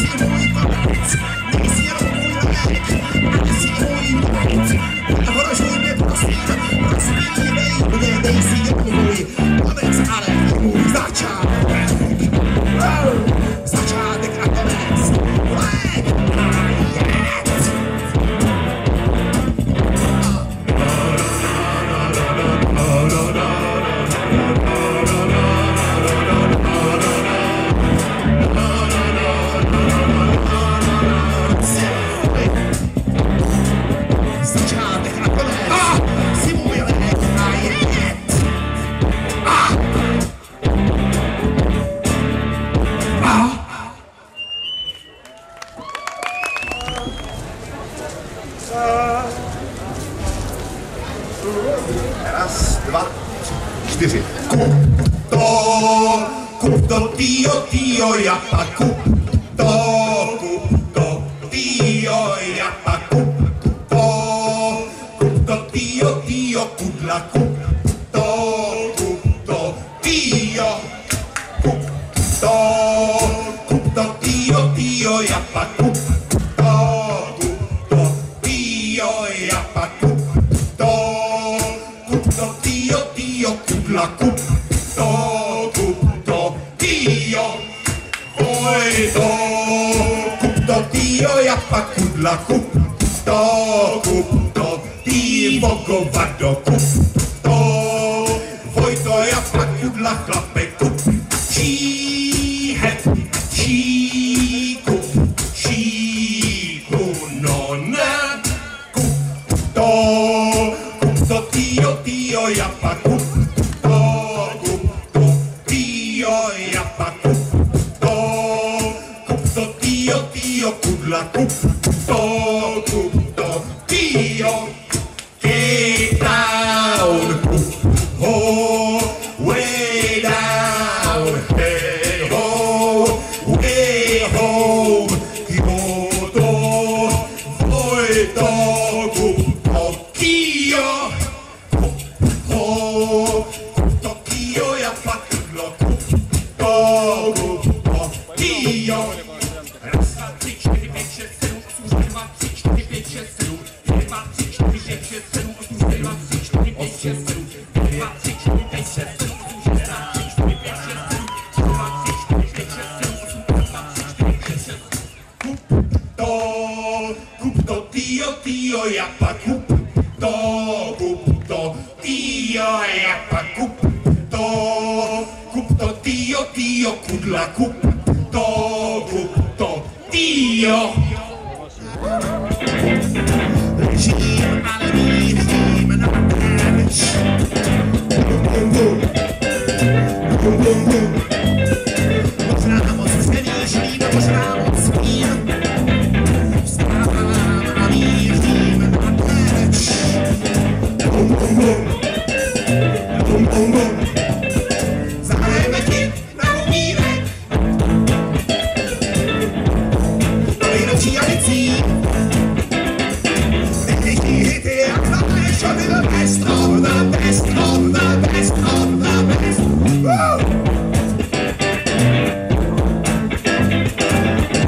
můj konec, nejsi jenom můj lék, ani si můj konec. Ohrožuj mě prosím, rozpívej mě, nejsi jenom můj konec, ale i můj začátek. Začátek a konec, lék a jed. Začátek a konec, si můj lék a jed. Raz, dva, čtyři. Kup to, týjo, japa, kup to, týjo, japa, kup to, týjo, kudla, kup to, týjo, kup to, týjo, japa, kup to, týjo, japa, kup to, týjo, kudla, kup to, týjo, oj to, kup to, týjo, japa, kudla, kup to, týjo, kovado, kup to, vojto, japa, kudla, chlape, kup, číhet, číku, no ne, kup to, týjo, japa, kup to, týjo, japa, kup to, týjo, kudla, kup to, týjo, get down, way down, hey ho, way home, Kyoto, vojto, kup to, Tokio, japa, kudlo, kup to, Tokio. Raz, dva, tři, čtyři, pět, šest, sedm, osm, dva, tři, čtyři, pět, šest, sedm, dva, tři, čtyři, pět, šest, sedm, osm, dva, tři, čtyři, pět, šest, sedm, dva, tři, čtyři, pět, šest, sedm, osm, dva, tři, čtyři, pět, šest, sedm, dva, tři, čtyři, pět, šest, sedm, osm, dva, tři, čtyři, pět, šest. Kup to, týjo, japa, kup to, týjo, japa, kup to, týjo, kudla, kup to, týjo. Ležím, ale mířím na terč. Možná moc přemýšlím, možná moc spím. Vstávám a mířím na terč. Zahrajeme ti na umírek. To nejlepší alicí. Nejtěžší hity, jak znáš, show me the best of the best of the best of the best. Woo!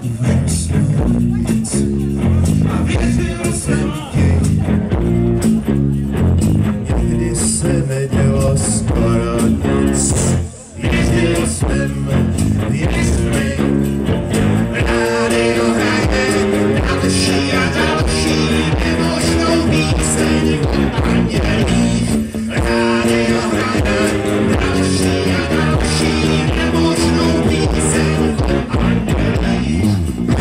A věřil jsem ti. Někdy se nedělo skoro nic. Věřil jsem, věř mi. Rádio hraje další a další nemožnou píseň o andělích. Rádio hraje další a další nemožnou píseň o andělích.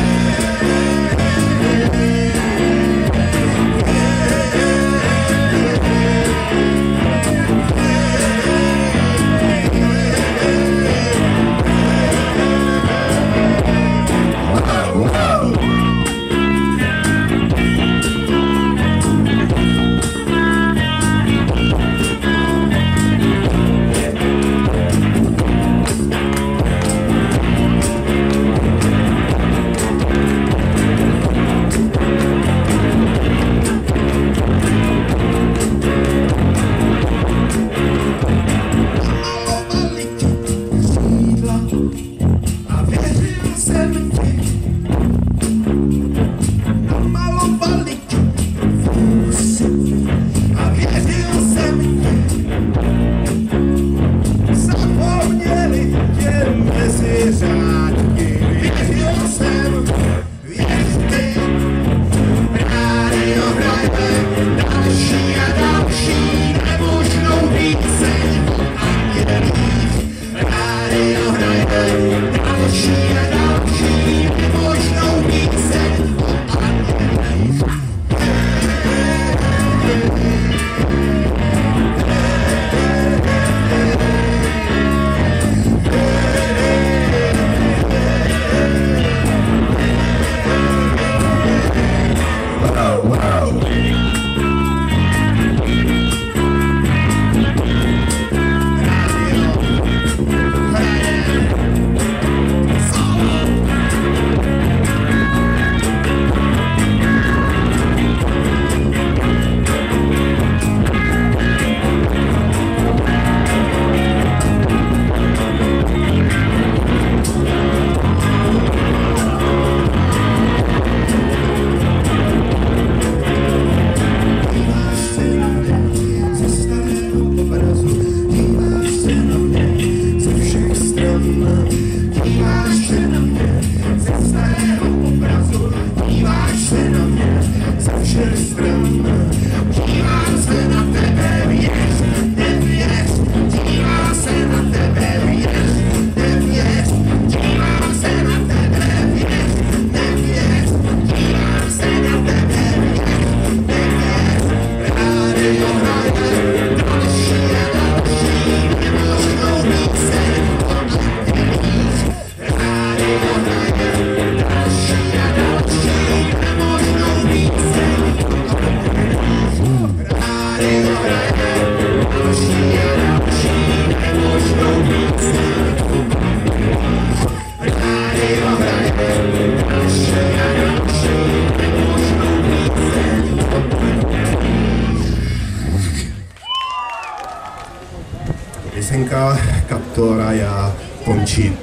Písenka, která já končit.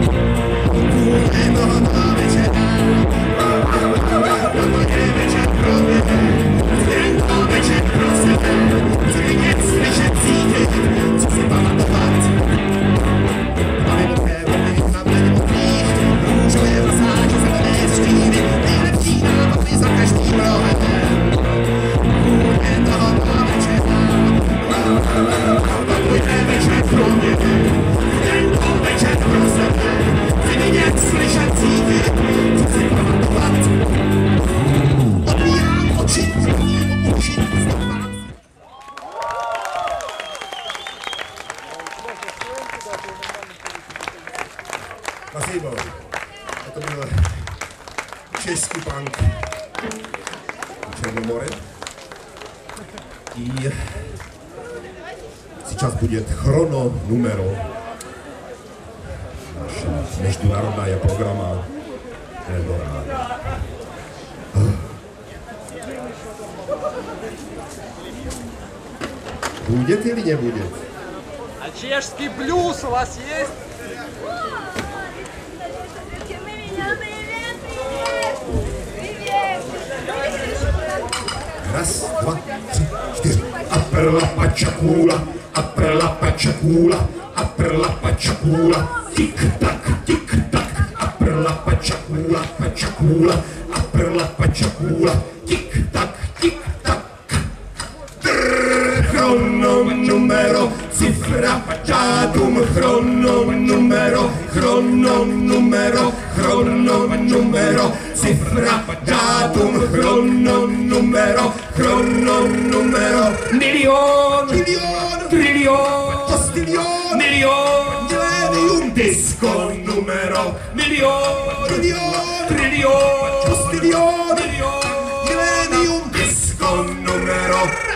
Večer Spasibo. A to byl český punk Černomore. И сейчас будет хроно numero. Наша международная программа Eldorado. Будет или не будет? А чешский блюз у вас есть? Раз, два, три, четыре. Aperla pacciacula, aperla pacciacula, aperla pacciacula. Tic tac, aperla pacciacula, pacciacula, aperla pacciacula. Tic tac, chrono numero, cifra, datum, chrono numero, cifra, datum, chrono numero, milion, trilion, postilion, milion, millennium, disco numero, milion, trilion, postilion, millennium, disco numero,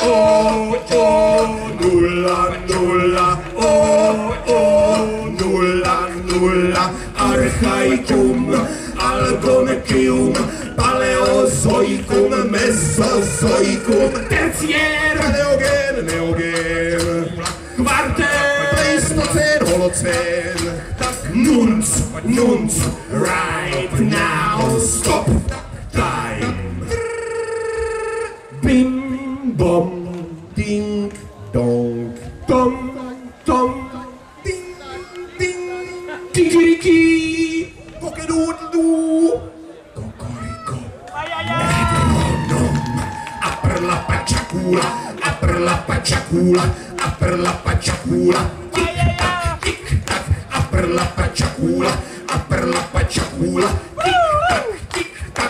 nulla, archaicum, algonicium, paleozoicum, mesozoicum, tertiaire, neogen, quartaire, pleistocene, holocene, nunc, right now, stop, time, bim, bom, ding, dong, tom, ding, kikiriki, pokedoodledoo, cocorico, metronom, aper la pacciacula, aper la pacciacula, aper la pacciacula, tic tac, aper la pacciacula, aper la pacciacula, tic tac,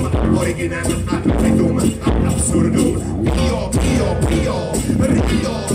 original, ad absurdum, pio,